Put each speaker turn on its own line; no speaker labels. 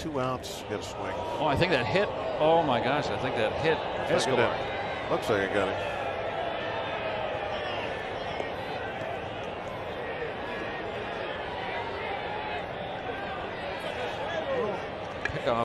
2 outs, get a swing.
Oh, I think that hit. Oh my gosh, I think that hit Escobar.
Looks like it got it.